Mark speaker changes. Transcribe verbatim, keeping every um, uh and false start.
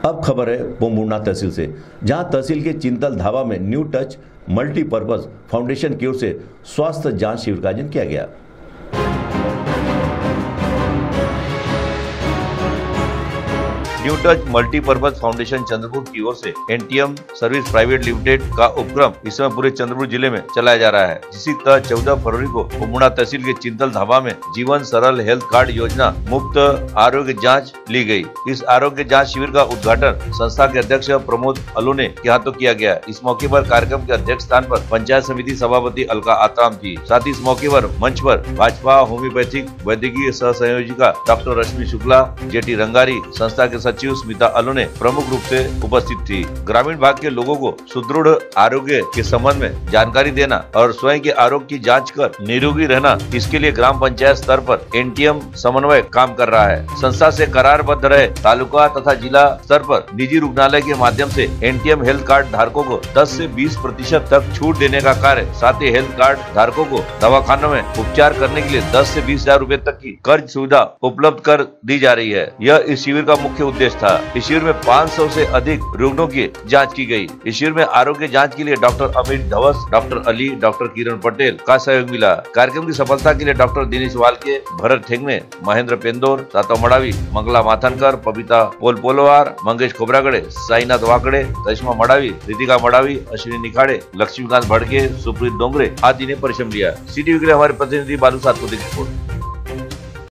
Speaker 1: अब खबर है पोम्बुना तहसील से, जहां तहसील के चिंतल धावा में न्यू टच मल्टीपर्पज फाउंडेशन की ओर से स्वास्थ्य जांच शिविर का आयोजन किया गया।
Speaker 2: New touch multipurpose foundation Chandrapur की ओर से एनटीएम सर्विस प्राइवेट लिमिटेड का उपक्रम इस समय पूरे चंद्रपुर जिले में चलाया जा रहा है। इसी तरह चौदह फरवरी को पोम्बुना तहसील के चिंतल धाबा में जीवन सरल हेल्थ कार्ड योजना मुफ्त आरोग्य जांच ली गई। इस आरोग्य जांच शिविर का उद्घाटन संस्था के अध्यक्ष प्रमोद अलोने के हाथों किया गया। इस मौके पर कार्यक्रम के अध्यक्ष स्थान पर पंचायत समिति सभापति अलका आत्राम थी। साथ ही इस मौके पर मंच पर भाजपा होम्योपैथिक वैद्यकीय सह संयोजिका डॉक्टर रश्मि शुक्ला, जेटी रंगारी, संस्था के सचिव स्मिता अलोने प्रमुख रूप से उपस्थित थी। ग्रामीण भाग के लोगों को सुदृढ़ आरोग्य के संबंध में जानकारी देना और स्वयं के आरोग्य की जांच कर निरोगी रहना, इसके लिए ग्राम पंचायत स्तर पर एनटीएम समन्वय काम कर रहा है। संस्था से करारबद्ध रहे तालुका तथा जिला स्तर पर निजी रुग्णालय के माध्यम से एनटीएम हेल्थ कार्ड धारकों को दस से बीस प्रतिशत तक छूट देने का कार्य, साथ ही हेल्थ कार्ड धारकों को दवाखानों में उपचार करने के लिए दस से बीस हजार रूपए तक की कर्ज सुविधा उपलब्ध कर दी जा रही है। यह इस शिविर का मुख्य उद्देश्य था। इस शिविर में पाँच सौ से अधिक रुग्णों की जांच की गई। इस शिविर में आरोग्य जांच के लिए doctor Amit Dhawas, doctor Ali, doctor Kiran Patel का सहयोग मिला। कार्यक्रम की सफलता के लिए डॉक्टर दिनेश वालके, भरत ठेंगने, महेंद्र पेंदोर, ताता मड़ावी, मंगला माथनकर, पपीता पोलपोलवार, मंगेश खोबरागड़े, साईनाथ वाकड़े, करिश्मा मड़ावी, रितिका मड़ावी, अश्विनी निखाड़े, लक्ष्मीकांत भड़के, सुप्रीत डोंगरे आदि ने परिश्रम लिया। सीटीवी के लिए हमारे प्रतिनिधि बालू सातपुते की रिपोर्ट।